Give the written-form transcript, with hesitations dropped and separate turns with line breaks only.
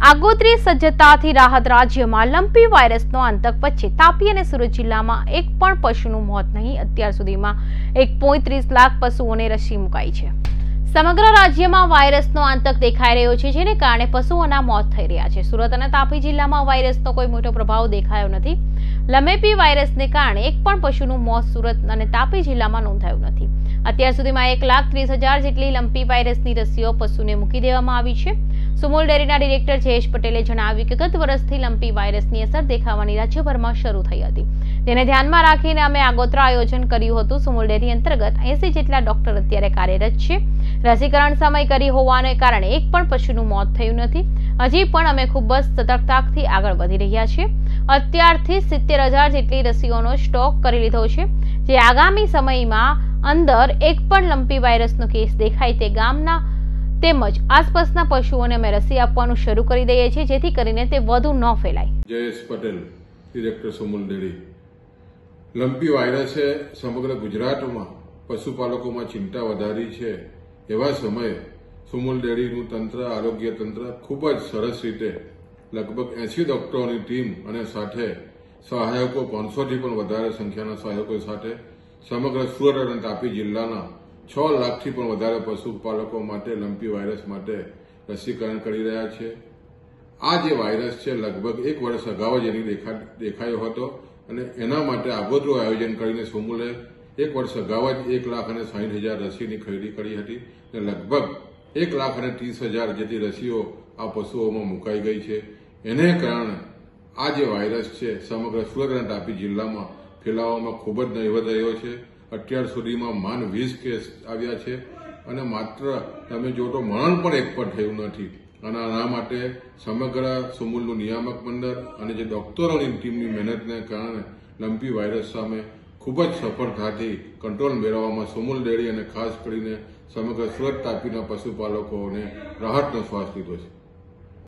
આગોતરી સજ્જતાથી રાહત રાજ્યમાં લંપી વાયરસનો આતંક વચ્ચે તાપી અને સુરત જિલ્લામાં એક પણ પશુનું મોત નહીં. અત્યાર સુધીમાં 1.30 લાખ પશુઓને રસી મુકાઈ છે. સમગ્ર રાજ્યમાં વાયરસનો આતંક દેખાઈ રહ્યો છે, જેને કારણે પશુઓના મોત થઈ રહ્યા છે. સુરત અને તાપી જિલ્લામાં વાયરસનો કોઈ મોટો પ્રભાવ દેખાયો નથી. લંપી વાયરસને કારણે એક પણ પશુનું મોત સુરત અને તાપી જિલ્લામાં નોંધાયું નથી. અત્યાર સુધીમાં 1,30,000 જેટલી લંપી વાયરસની રસીઓ પશુને મૂકી દેવામાં આવી છે. સુમુલ ડેરીના ડિરેક્ટર જયેશ પટેલે જણાવ્યું કે ગત વર્ષથી લંપી વાયરસની અસર દેખાવાની રાજ્યભરમાં શરૂ થઈ હતી. તેને ધ્યાનમાં રાખીને અમે આગોતરા આયોજન કર્યું હતું. સુમુલ ડેરી અંતર્ગત 80 જેટલા ડોક્ટર અત્યારે કાર્યરત છે. રસીકરણ સમય કરી હોવાને કારણે એક પણ પશુનું મોત થયું નથી. હજી પણ અમે ખૂબ જ સતર્કતાથી આગળ વધી રહ્યા છીએ. અત્યારથી 70,000 જેટલી રસીઓનો સ્ટોક કરી લીધો છે, જે આગામી સમયમાં અંદર એક પણ લંપી વાયરસનો કેસ દેખાય તે ગામના તેમજ આસપાસના પશુઓને અમે રસી આપવાનું શરૂ કરી દઈએ છીએ, જેથી કરીને તે વધુ ન ફેલાય.
Jayesh Patel, director Sumul dairy. Lumpy વાયરસે સમગ્ર ગુજરાતમાં પશુપાલકોમાં ચિંતા વધારી છે. એવા સમયે સુમુલ ડેરીનું તંત્ર, આરોગ્ય તંત્ર ખૂબ જ સરસ રીતે લગભગ 80 ડોક્ટરોની ટીમ અને સાથે સહાયકો 500થી પણ વધારે સંખ્યાના સહાયકો સાથે સમગ્ર સુરત અને તાપી જિલ્લાના 6 લાખથી પણ વધારે પશુપાલકો માટે લંપી વાયરસ માટે રસીકરણ કરી રહ્યા છે. આ જે વાયરસ છે લગભગ 1 વર્ષ અગાઉ જ એની દેખાયો હતો અને એના માટે આગોતરું આયોજન કરીને સુમુલે 1 વર્ષ અગાઉ જ 1,60,000 રસીની ખરીદી કરી હતી અને લગભગ 1,30,000 જેટલી રસીઓ આ પશુઓમાં મુકાઈ ગઈ છે. એને કારણે આ જે વાયરસ છે સમગ્ર સુરત અને તાપી જિલ્લામાં ફેલાવામાં ખૂબ જ નહીવત રહ્યો છે. અત્યાર સુધીમાં માન 20 કેસ આવ્યા છે અને માત્ર તમે જો તો મરણ પણ એક પણ થયું નથી. અને આના માટે સમગ્ર સુમુલનું નિયામક મંડળ અને જે ડોક્ટરોની ટીમની મહેનતને કારણે લંપી વાયરસ સામે ખૂબ જ સફળતાથી કંટ્રોલ મેળવવામાં સુમુલ ડેરી અને ખાસ કરીને સમગ્ર સુરત તાપીના પશુપાલકોને રાહતનો શ્વાસ લીધો છે.